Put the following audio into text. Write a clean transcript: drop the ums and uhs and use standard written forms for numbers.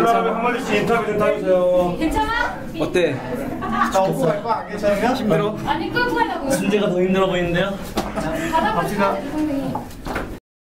사람에 한 마디씩 인터뷰 좀 따주세요. 괜찮아? 어때? 나 업고 갈 거 안 괜찮으면? 힘들어? 아니 끌고 가려고. 순재가 더 힘들어 보이는데요? 가다 보니까 선생님.